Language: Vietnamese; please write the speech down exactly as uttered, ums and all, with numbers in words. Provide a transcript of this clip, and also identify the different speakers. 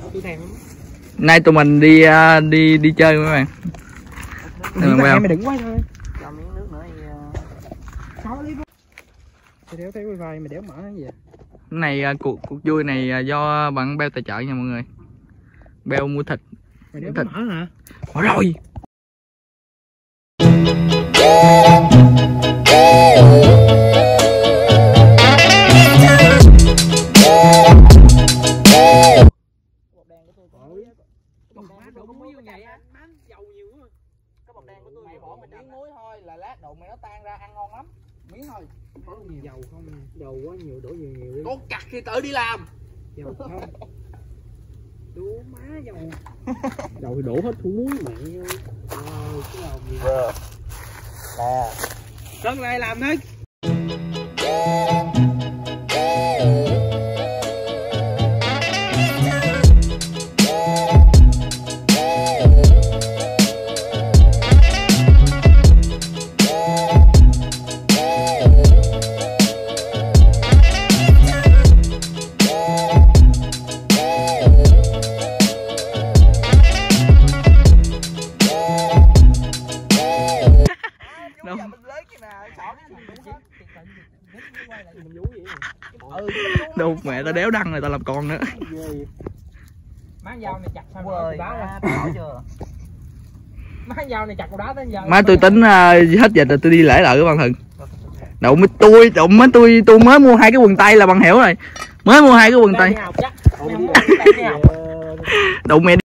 Speaker 1: tôi thèm.
Speaker 2: Nay tụi mình đi uh, đi đi chơi mấy bạn.
Speaker 1: Mày đừng quay thôi. Cho miếng nước nữa thì sáu lý. Mày đéo thấy wifi mày đéo mở cái gì vậy?
Speaker 2: Cái này uh, cuộc cuộc vui này uh, do bạn Beo tài trợ nha mọi người. Beo mua thịt.
Speaker 1: Mày đéo mở hả?
Speaker 2: Mở rồi.
Speaker 1: Là lát đậu mày nó tan ra ăn ngon lắm. Miếng thôi. Có nhiều dầu không? Dầu quá nhiều, đổ nhiều nhiều đi. Con cặc thì tự đi làm. Dầu không? Đố má dầu. Dầu thì đổ hết thủ muối mẹ ơi. Rồi, cái dầu gì? Nè. Cân lại làm đấy.
Speaker 2: Đâu mẹ tao đéo đăng rồi tao làm con nữa.
Speaker 1: Má dao này chặt sao rồi đá ra chưa? Má dao này chặt cục đá tới giờ.
Speaker 2: Má tôi tính uh, hết dịch rồi tôi đi lễ lại với bạn Thừng. Đậu mới tôi đậu mới tôi tôi mới mua hai cái quần tây là bằng hiểu rồi. Mới mua hai cái quần tây. Đậu mẹ